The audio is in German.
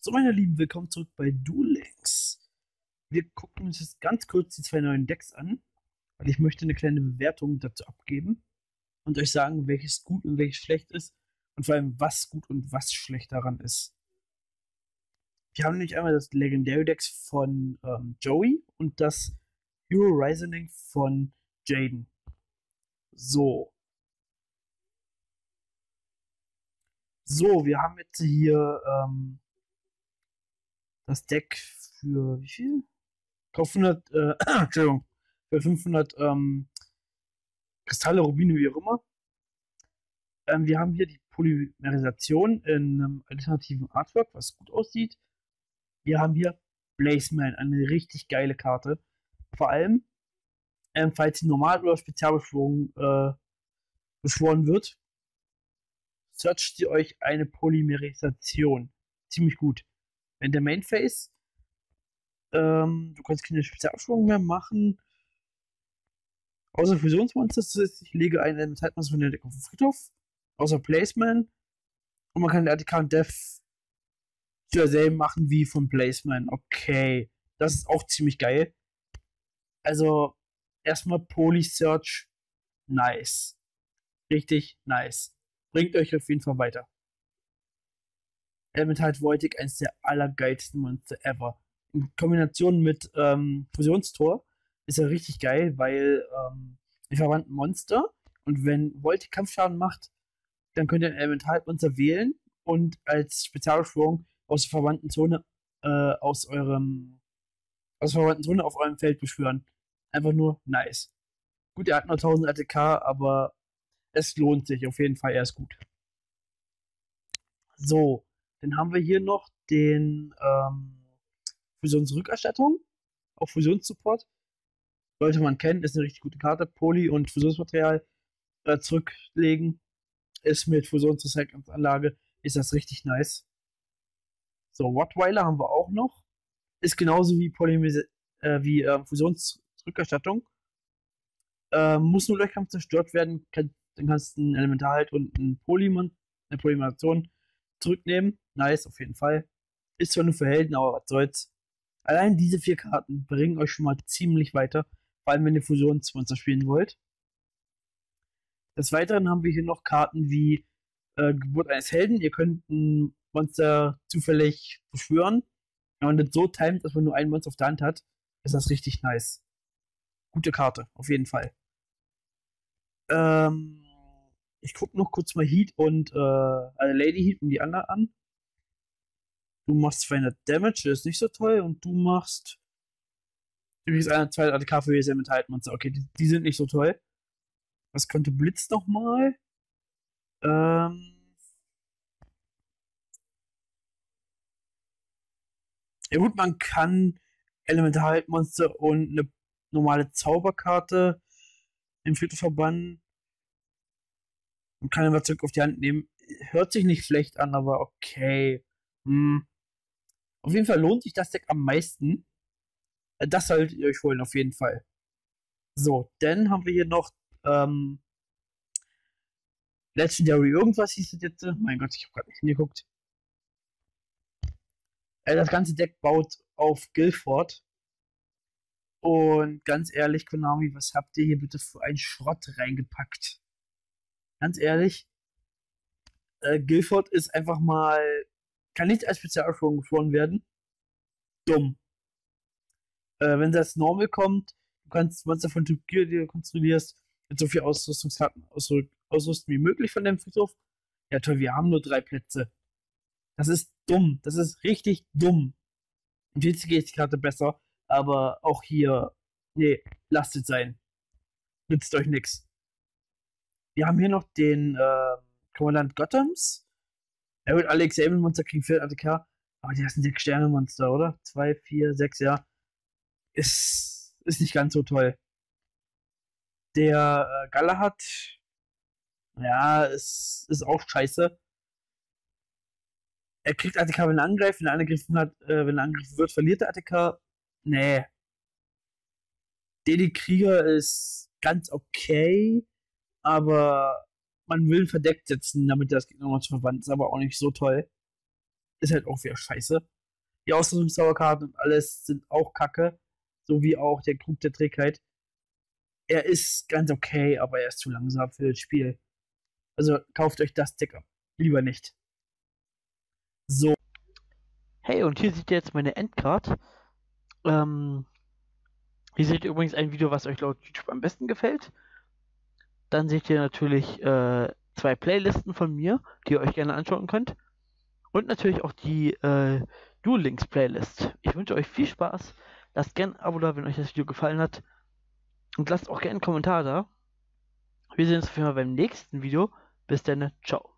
So, meine Lieben, willkommen zurück bei Duel Links. Wir gucken uns jetzt ganz kurz die zwei neuen Decks an, weil ich möchte eine kleine Bewertung dazu abgeben und euch sagen, welches gut und welches schlecht ist und vor allem, was gut und was schlecht daran ist. Wir haben nämlich einmal das Legendary Decks von Joey und das Hero Rising von Jaden. So. So, wir haben jetzt hier das Deck für wie viel? Auf 100, Entschuldigung, für 500 Kristalle, Rubine, wie auch immer. Wir haben hier die Polymerisation in einem alternativen Artwork, was gut aussieht. Wir haben hier Blazeman, eine richtig geile Karte. Vor allem, falls sie normal oder Spezialbeschwörung beschworen wird, searcht ihr euch eine Polymerisation. Ziemlich gut. Wenn der Mainface, du kannst keine Spezialbeschwörung mehr machen, außer Fusionsmonster, ich lege ein Zeitmonster von der Deck auf den Friedhof, außer Placeman, und man kann den ATK und Death zu derselben machen wie von Placeman. Okay, das ist auch ziemlich geil. Also, erstmal Poly-Search, nice. Richtig nice. Bringt euch auf jeden Fall weiter. Elemental Voidig, eines der allergeilsten Monster ever. In Kombination mit Fusionstor ist er richtig geil, weil ihr verwandt ein Monster und wenn Voidig Kampfschaden macht, dann könnt ihr ein Elementalmonster wählen und als Spezialbeschwörung aus der verwandten Zone aus der verwandten Zone auf eurem Feld beschwören. Einfach nur nice. Gut, er hat nur 1000 ATK, aber es lohnt sich auf jeden Fall, er ist gut. So, dann haben wir hier noch den Fusionsrückerstattung, auch Fusionssupport. Sollte man kennen, ist eine richtig gute Karte. Poly- und Fusionsmaterial zurücklegen. Ist mit Fusionsrecyclingsanlage, ist das richtig nice. So, Rottweiler haben wir auch noch. Ist genauso wie Fusionsrückerstattung. Muss nur durch Kampf zerstört werden. Dann kannst du ein Elementar halt und eine Polymerisation zurücknehmen. Nice, auf jeden Fall. Ist zwar nur für Helden, aber was soll's. Allein diese 4 Karten bringen euch schon mal ziemlich weiter. Vor allem, wenn ihr Fusionsmonster spielen wollt. Des Weiteren haben wir hier noch Karten wie Geburt eines Helden. Ihr könnt ein Monster zufällig beschwören. Wenn man das so timet, dass man nur ein Monster auf der Hand hat, ist das richtig nice. Gute Karte, auf jeden Fall. Ähm, Ich gucke noch kurz mal Heat und Lady Heat und die anderen an. Du machst 200 Damage, das ist nicht so toll. Und du machst. Du kriegst eine 2 ATK für jedes Elementalmonster. Okay, die sind nicht so toll. Was könnte Blitz nochmal? Ähm. Ja gut, man kann Elementalmonster und eine normale Zauberkarte im Friedhof verbannen und kann immer zurück auf die Hand nehmen. Hört sich nicht schlecht an, aber okay. Hm. Auf jeden Fall lohnt sich das Deck am meisten. Das solltet ihr euch holen, auf jeden Fall. So, dann haben wir hier noch Legendary irgendwas hieß es jetzt. Mein Gott, ich habe gerade nicht hingeguckt. Das ganze Deck baut auf Guilford. Und ganz ehrlich, Konami, was habt ihr hier bitte für einen Schrott reingepackt? Ganz ehrlich, Guilford ist einfach mal, kann nicht als Spezialausführung geschworen werden. Dumm. Wenn das Normal kommt, du kannst Monster von Typ Gear, die du konstruierst, mit so viel Ausrüstungskarten ausrüsten wie möglich von dem Friedhof. Ja toll, wir haben nur 3 Plätze. Das ist dumm. Das ist richtig dumm. Im TCG ist die Karte besser, aber auch hier, nee, lasst es sein. Nützt euch nichts. Wir haben hier noch den Kommandant Gothams. Ja gut, alle Xavier-Monster kriegen 4 ATK, aber die sind 6 Sterne-Monster, oder? 2, 4, 6, ja. Ist nicht ganz so toll. Der Galahad, ja, ist auch scheiße. Er kriegt ATK, wenn er angreift, wenn er angegriffen hat, wenn er angegriffen wird, verliert er ATK. Nee. Deli Krieger ist ganz okay, aber man will ihn verdeckt setzen, damit das Gegner noch zu verwandt ist, aber auch nicht so toll. ist halt auch wieder scheiße. Die Ausrüstungsdauerkarten und alles sind auch kacke. So wie auch der Krug der Trägheit. Er ist ganz okay, aber er ist zu langsam für das Spiel. Also kauft euch das Deck ab. Lieber nicht. So. Hey, und hier seht ihr jetzt meine Endcard. Hier seht ihr übrigens ein Video, was euch laut YouTube am besten gefällt. Dann seht ihr natürlich 2 Playlisten von mir, die ihr euch gerne anschauen könnt. Und natürlich auch die Duel Links Playlist. Ich wünsche euch viel Spaß. Lasst gerne ein Abo da, wenn euch das Video gefallen hat. Und lasst auch gerne einen Kommentar da. Wir sehen uns auf jeden Fall beim nächsten Video. Bis dann. Ciao.